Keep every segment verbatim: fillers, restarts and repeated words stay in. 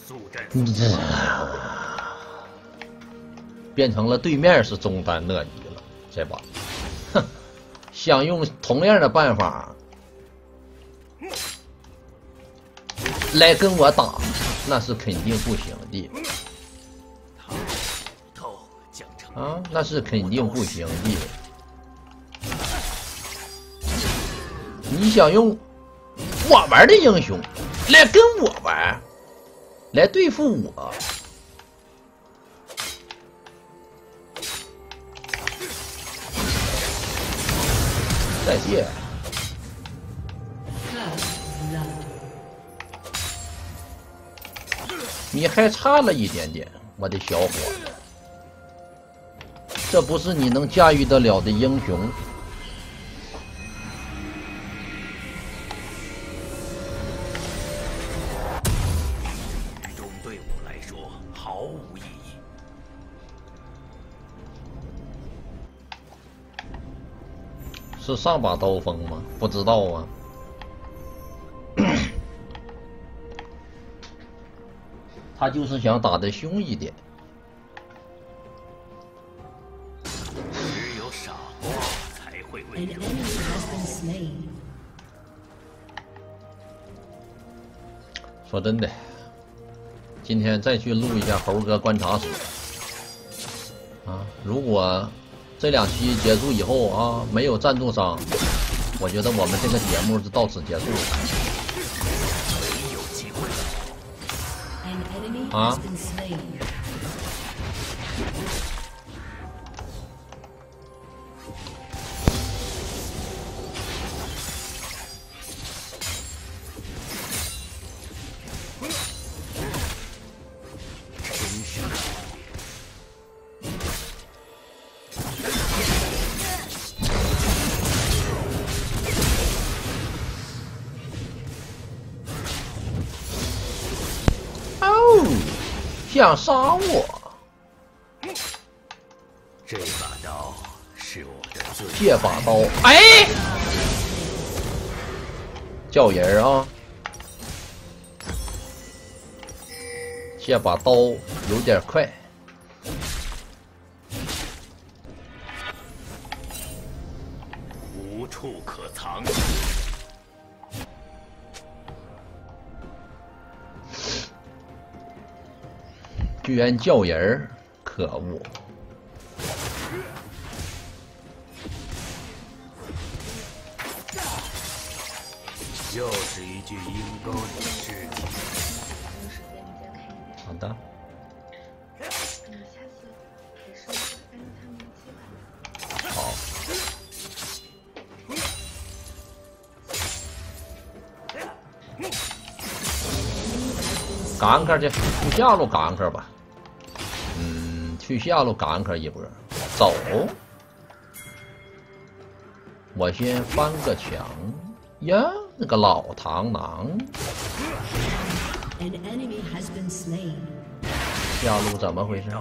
你这变成了对面是中单鳄鱼了，这把，哼，想用同样的办法来跟我打，那是肯定不行的。啊，那是肯定不行的。你想用我玩的英雄来跟我玩，来对付我，再见。你还差了一点点，我的小伙子，这不是你能驾驭得了的英雄。 中对我来说毫无意义。 是上把刀锋吗？不知道啊。他就是想打得凶一点。 只有傻瓜才会为友。 说真的，今天再去录一下猴哥观察室啊，如果这两期结束以后啊没有赞助商，我觉得我们这个节目就到此结束了。啊！想杀我！ 这把刀是我的最这把刀，哎，叫人啊！这把刀有点快， 无处可藏。 居然叫人儿，可恶！ 就是一具阴沟里的尸体。 好的。好。赶克去，去下路赶克吧。嗯，去下路赶克一波，走。我先翻个墙呀，那个老螳螂。下路怎么回事？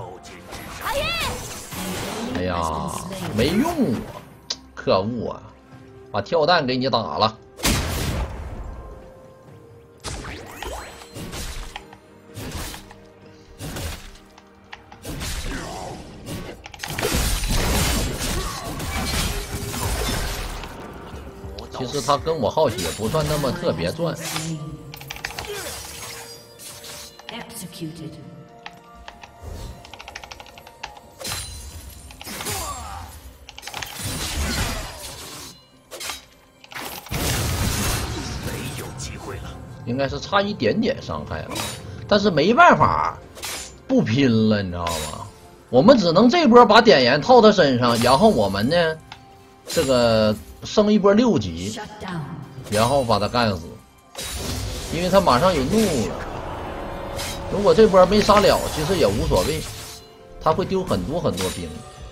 哎呀，没用啊！可恶啊！把跳弹给你打了。其实他跟我耗血不算那么特别赚。 没有机会了， 应该是差一点点伤害了，但是没办法，不拼了，你知道吗？我们只能这波把点燃套他身上，然后我们呢，这个升一波六级，然后把他干死，因为他马上有怒了。如果这波没杀了，其实也无所谓，他会丢很多很多兵。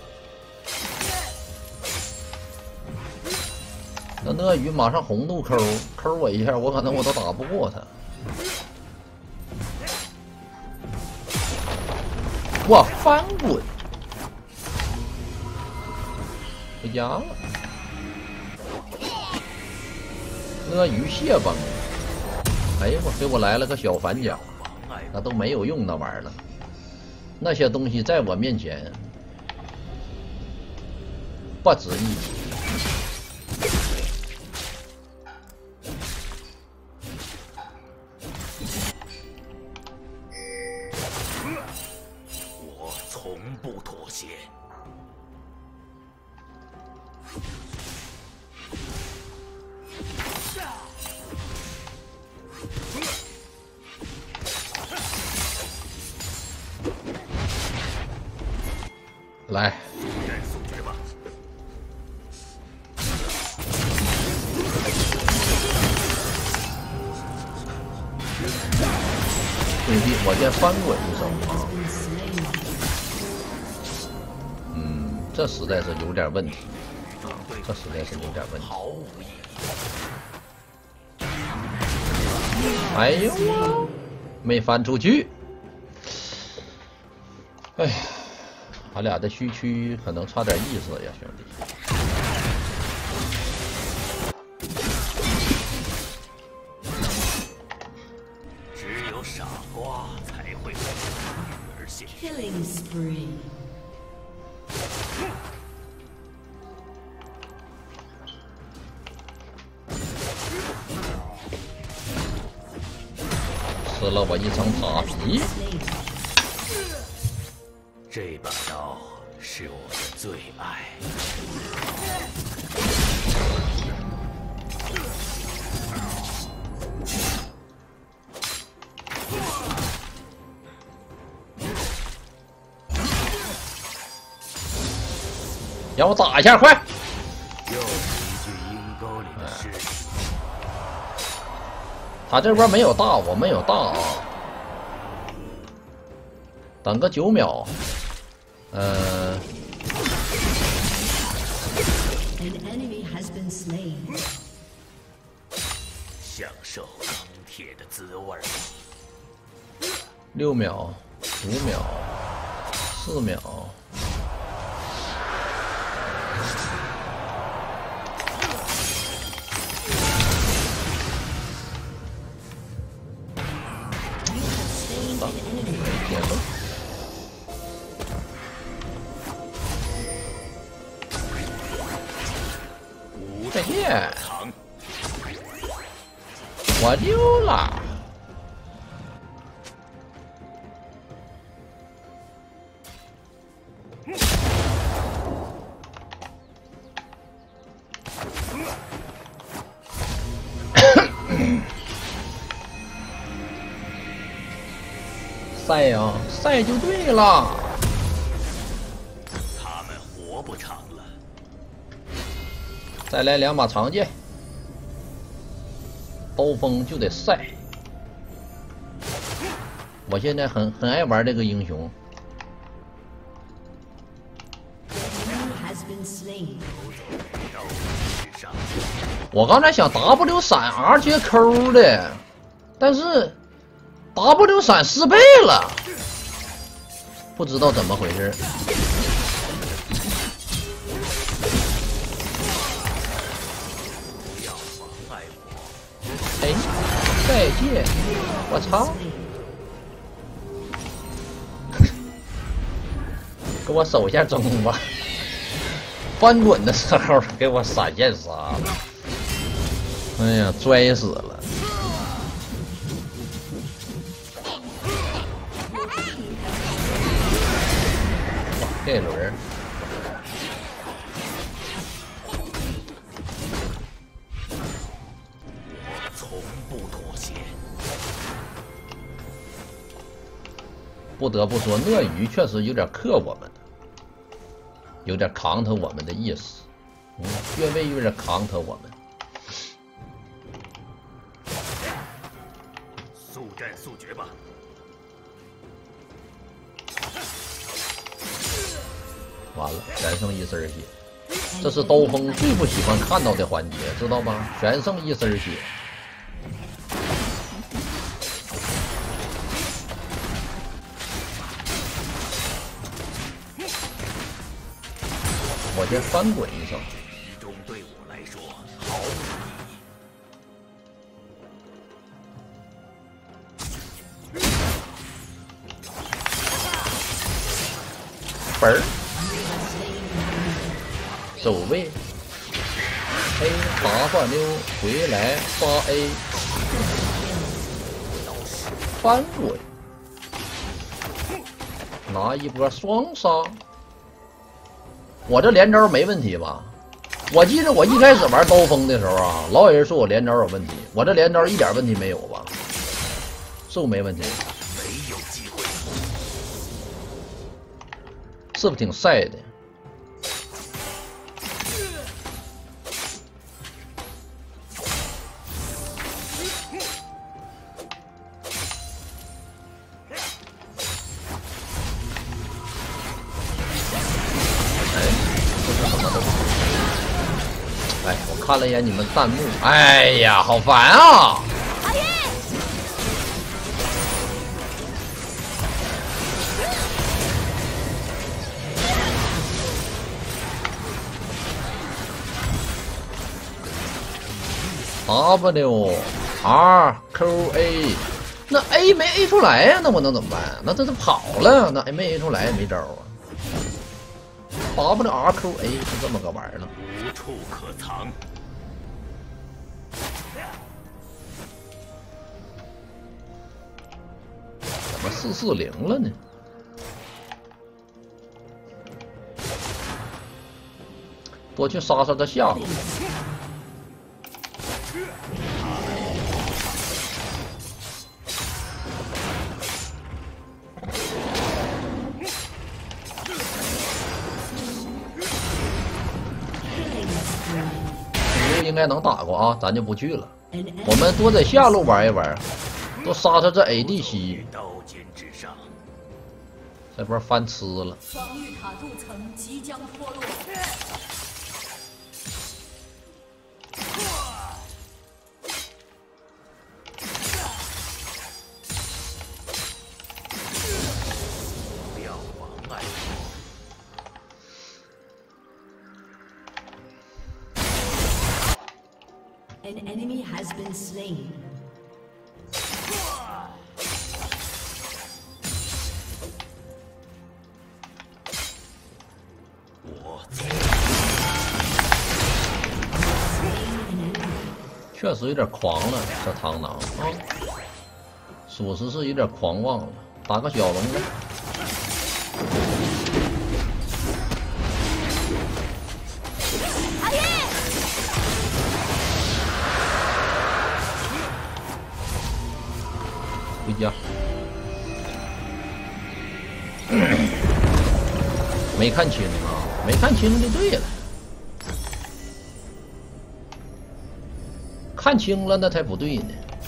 那鳄鱼马上红度抠抠我一下，我可能我都打不过他。我翻滚，回家了。鳄鱼蟹崩了，哎呀，我给我来了个小反甲。 那都没有用那玩意儿了。那些东西在我面前不值一提。 我从不妥协。 来， 战速决吧！ 兄弟，我先翻滚一声啊！嗯，这实在是有点问题，这实在是有点问题。 毫无意义。 哎呦啊，没翻出去！哎呀。俺俩的虚区可能差点意思呀，兄弟。 只有傻瓜才会为而现。 Killing spree. 吃了我一层塔皮。 这把刀是我的最爱。 让我打一下，快！ 又是一具阴沟里的尸体。 他这边没有大，我们有大啊。等个九秒。呃。 享受钢铁的滋味。 六秒，五秒，四秒。再见，我溜了。赛呀，赛就对了。 他们活不长了。 再来两把长剑，刀锋就得赛。我现在很很爱玩这个英雄。我刚才想 W 闪 R 接 Q 的，但是 W 闪失败了，不知道怎么回事。哎，再见！我操！给我守一下中吧。翻滚的时候给我闪现杀了。哎呀，拽死了！哇，这轮我从不妥协。 不得不说，鳄鱼确实有点克我们，有点扛他我们的意思。嗯，越位有点扛他我们。 速战速决吧！ 完了，全剩一身血，这是刀锋最不喜欢看到的环节，知道吗？全剩一身血。我先翻滚一声。 集中对我来说毫无意义。 本儿，走位 ，A 八八溜回来八 A， 翻滚，拿一波双杀。我这连招没问题吧？我记得我一开始玩刀锋的时候啊，老有人说我连招有问题，我这连招一点问题没有吧？是不是没问题？ 没有机会， 是不是挺晒的？哎，我看了一眼你们弹幕，哎呀，好烦啊！W R Q A， 那 A 没 A 出来呀、啊，那我能怎么办？那这是跑了，那 A 没 A 出来也没招啊。W R Q A 是这么个玩意儿呢， 无处可藏。 怎么四四零了呢？多去杀杀这下路。应该能打过啊，咱就不去了。我们多在下路玩一玩，多杀杀这 A D C。 刀尖之上， 这波翻吃了。 防御塔筑层即将脱落。 不要妨碍我。 An enemy has been slain. 我确实有点狂了，这螳螂啊，属实是有点狂妄了。打个小龙呗。回家。没看清啊，没看清就对了。看清了那才不对呢。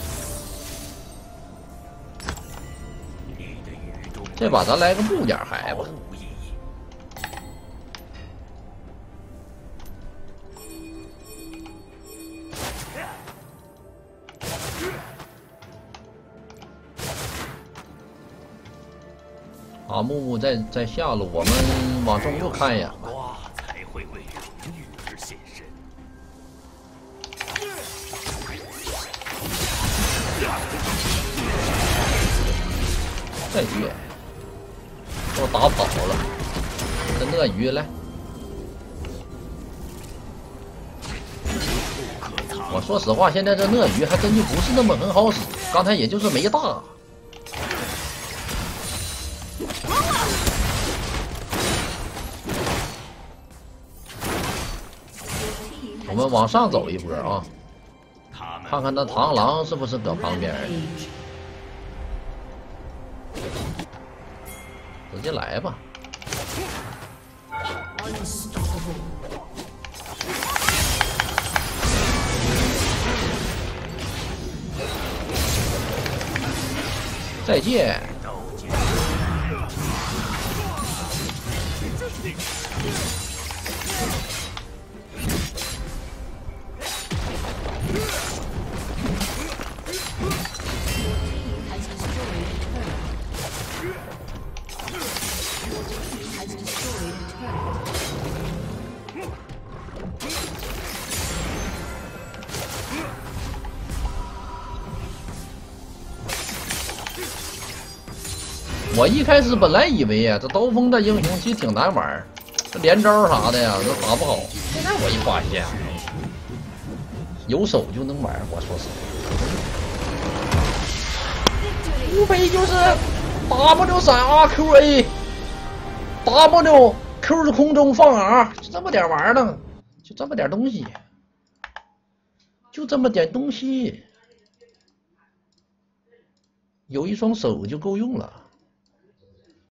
这把咱来个部件还吧。 啊，木木在在下路，我们往中路看一眼吧。 才会为荣誉而献身。 再见，给我打跑了。这鳄鱼来，我说实话，现在这鳄鱼还真就不是那么很好使，刚才也就是没大。 我们往上走一波啊，看看那螳螂是不是搁旁边，直接来吧。再见。 我我一开始本来以为呀、啊，这刀锋的英雄其实挺难玩，这连招啥的呀都打不好。现在我一发现，有手就能玩。我说实话，无非就是 W 闪 R Q A，W Q 是空中放 R， 就这么点玩意儿呢，就这么点东西，就这么点东西，有一双手就够用了。